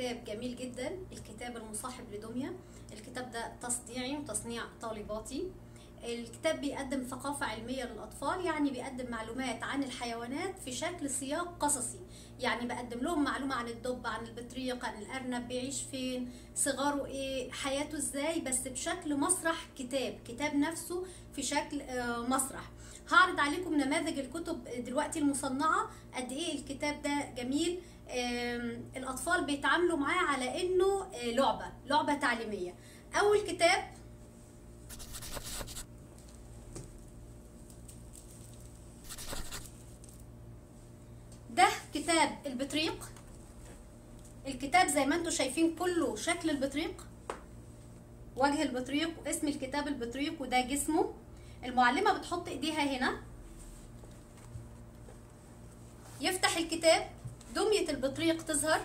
كتاب جميل جدا، الكتاب المصاحب لدمية. الكتاب ده تصنيعي وتصنيع طالباتي. الكتاب بيقدم ثقافة علمية للأطفال، يعني بيقدم معلومات عن الحيوانات في شكل سياق قصصي. يعني بقدم لهم معلومة عن الدب، عن البطريق، عن الأرنب، بيعيش فين، صغاره ايه، حياته ازاي، بس بشكل مسرح. كتاب نفسه في شكل مسرح. هعرض عليكم نماذج الكتب دلوقتي المصنعة، قد ايه الكتاب ده جميل. الأطفال بيتعاملوا معاه على انه لعبة تعليمية. أول كتاب ده كتاب البطريق. الكتاب زي ما انتم شايفين كله شكل البطريق، وجه البطريق، واسم الكتاب البطريق، وده جسمه. المعلمة بتحط ايديها هنا، يفتح الكتاب، دمية البطريق تظهر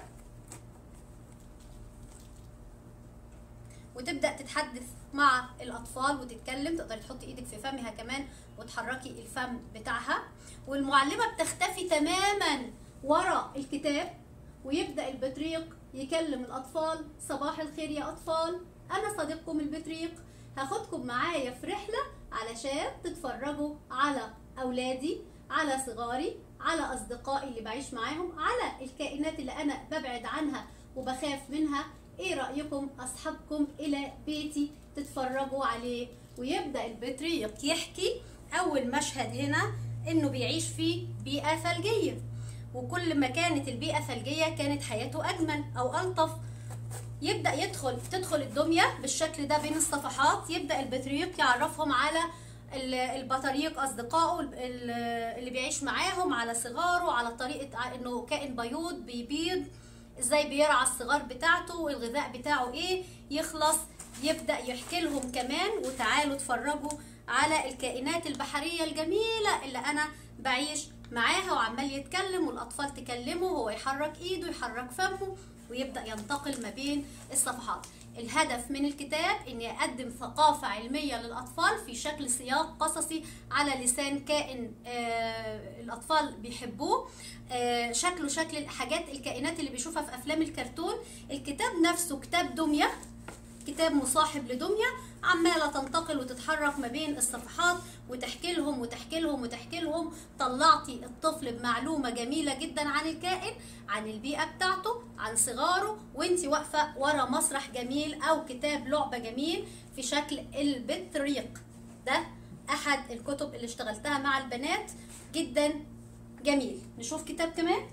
وتبدأ تتحدث مع الأطفال وتتكلم. تقدري تحطي ايدك في فمها كمان وتحركي الفم بتاعها، والمعلمة بتختفي تماما ورا الكتاب، ويبدأ البطريق يكلم الأطفال. صباح الخير يا أطفال، أنا صديقكم البطريق، هاخدكم معايا في رحلة علشان تتفرجوا على أولادي، على صغاري، على أصدقائي اللي بعيش معاهم، على الكائنات اللي أنا ببعد عنها وبخاف منها. ايه رأيكم أصحابكم إلى بيتي تتفرجوا عليه؟ ويبدأ البطريق يحكي. أول مشهد هنا إنه بيعيش في بيئة ثلجية، وكل ما كانت البيئة ثلجية كانت حياته أجمل أو ألطف. يبدأ تدخل الدمية بالشكل ده بين الصفحات. يبدأ البطريق يعرفهم على البطاريق، أصدقائه اللي بيعيش معاهم، على صغاره، على طريقة إنه كائن بيوض بيبيض، ازاي بيرعى الصغار بتاعته، والغذاء بتاعه ايه. يخلص يبدأ يحكي لهم كمان، وتعالوا اتفرجوا على الكائنات البحرية الجميلة اللي انا بعيش معاها. وعمال يتكلم والاطفال تكلمه، وهو يحرك ايده يحرك فمه، ويبدأ ينتقل ما بين الصفحات. الهدف من الكتاب اني اقدم ثقافة علمية للاطفال في شكل سياق قصصي على لسان كائن الاطفال بيحبوه. شكله شكل الحاجات، الكائنات اللي بيشوفها في افلام الكرتون. الكتاب نفسه كتاب دمية، كتاب مصاحب لدمية، عمالة تنتقل وتتحرك ما بين الصفحات وتحكي لهم وتحكي لهم وتحكي لهم. طلعتي الطفل بمعلومة جميلة جدا عن الكائن، عن البيئة بتاعته، عن صغاره، وانتي واقفة ورا مسرح جميل او كتاب لعبة جميل في شكل البطريق. ده احد الكتب اللي اشتغلتها مع البنات، جدا جميل. نشوف كتاب كمان.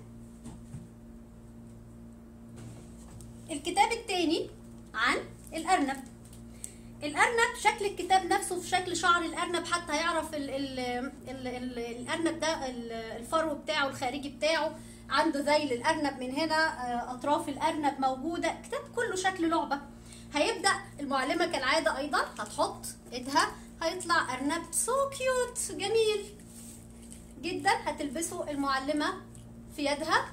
الكتاب التاني عن الأرنب. الأرنب شكل الكتاب نفسه في شكل شعر الأرنب، حتى يعرف الأرنب ده الفرو بتاعه الخارجي بتاعه عنده ذيل الأرنب من هنا، أطراف الأرنب موجودة. كتاب كله شكل لعبة. هيبدأ المعلمة كالعادة أيضا هتحط إيدها، هيطلع أرنب سو كيوت جميل جدا. هتلبسه المعلمة في يدها،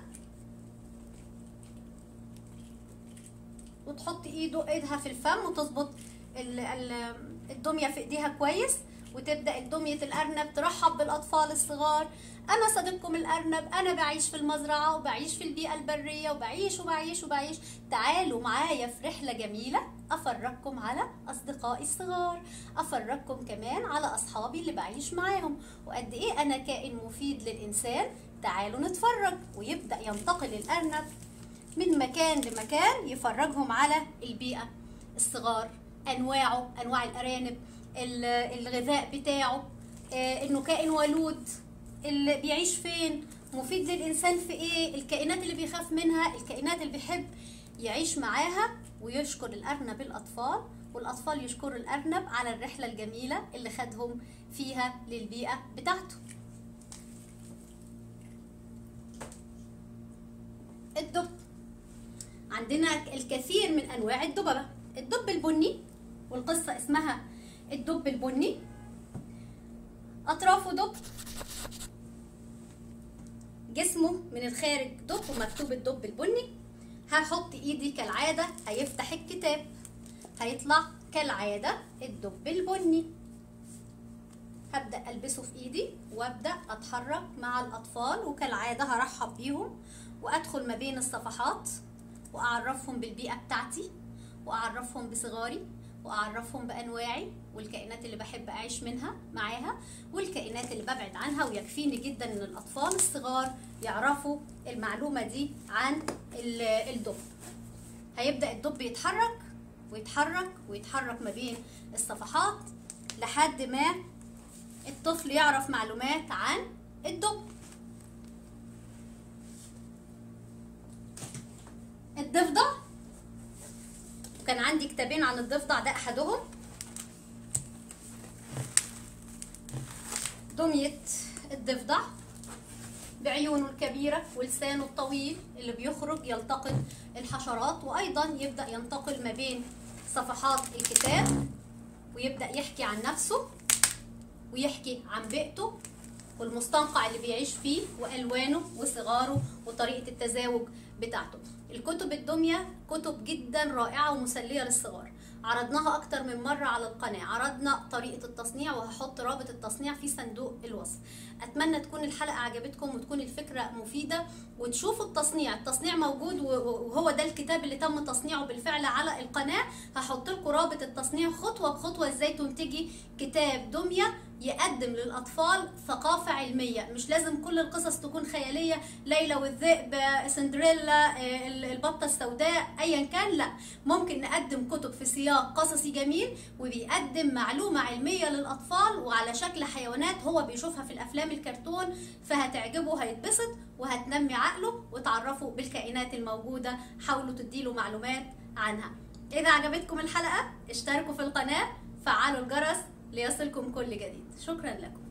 وتحط ايدها في الفم، وتظبط الدمية في ايديها كويس، وتبدأ الدمية الأرنب ترحب بالأطفال الصغار. أنا صديقكم الأرنب، أنا بعيش في المزرعة وبعيش في البيئة البرية وبعيش وبعيش وبعيش. تعالوا معايا في رحلة جميلة، أفرجكم على أصدقائي الصغار، أفرجكم كمان على أصحابي اللي بعيش معاهم، وقد إيه أنا كائن مفيد للإنسان. تعالوا نتفرج. ويبدأ ينتقل الأرنب من مكان لمكان، يفرجهم على البيئة، الصغار، أنواعه، أنواع الأرانب، الغذاء بتاعه، إنه كائن ولود، اللي بيعيش فين، مفيد للإنسان في إيه، الكائنات اللي بيخاف منها، الكائنات اللي بيحب يعيش معاها. ويشكر الأرنب الأطفال، والأطفال يشكروا الأرنب على الرحلة الجميلة اللي خدهم فيها للبيئة بتاعته. الدب. عندنا الكثير من أنواع الدببة. الدب البني، والقصة اسمها الدب البني. أطرافه دب، جسمه من الخارج دب، ومكتوب الدب البني. هحط ايدي كالعادة، هيفتح الكتاب، هيطلع كالعادة الدب البني. هبدأ ألبسه في ايدي وابدأ أتحرك مع الأطفال، وكالعادة هرحب بيهم وأدخل ما بين الصفحات واعرفهم بالبيئة بتاعتي، واعرفهم بصغاري، واعرفهم بانواعي والكائنات اللي بحب اعيش منها معاها والكائنات اللي ببعد عنها. ويكفيني جدا ان الاطفال الصغار يعرفوا المعلومة دي عن الدب. هيبدأ الدب يتحرك ويتحرك ويتحرك ما بين الصفحات لحد ما الطفل يعرف معلومات عن الدب. الضفدع، وكان عندي كتابين عن الضفدع، ده احدهم. دمية الضفدع بعيونه الكبيرة ولسانه الطويل اللي بيخرج يلتقط الحشرات، وايضا يبدأ ينتقل ما بين صفحات الكتاب ويبدأ يحكي عن نفسه ويحكي عن بيئته والمستنقع اللي بيعيش فيه والوانه وصغاره وطريقة التزاوج بتاعته. الكتب الدمية كتب جدا رائعة ومسلية للصغار، عرضناها اكتر من مرة على القناة، عرضنا طريقة التصنيع وهحط رابط التصنيع في صندوق الوصف. اتمنى تكون الحلقة عجبتكم وتكون الفكرة مفيدة وتشوفوا التصنيع موجود، وهو ده الكتاب اللي تم تصنيعه بالفعل على القناة. هحط لكم رابط التصنيع خطوة بخطوة ازاي تنتجي كتاب دمية يقدم للأطفال ثقافة علمية. مش لازم كل القصص تكون خيالية، ليلى والذئب، سندريلا، البطة السوداء، أيا كان، لا، ممكن نقدم كتب في سياق قصصي جميل وبيقدم معلومة علمية للأطفال وعلى شكل حيوانات هو بيشوفها في الأفلام الكرتون، فهتعجبه، هيتبسط وهتنمي عقله وتعرفوا بالكائنات الموجودة. حاولوا تديله معلومات عنها. إذا عجبتكم الحلقة اشتركوا في القناة، فعلوا الجرس ليصلكم كل جديد. شكرا لكم.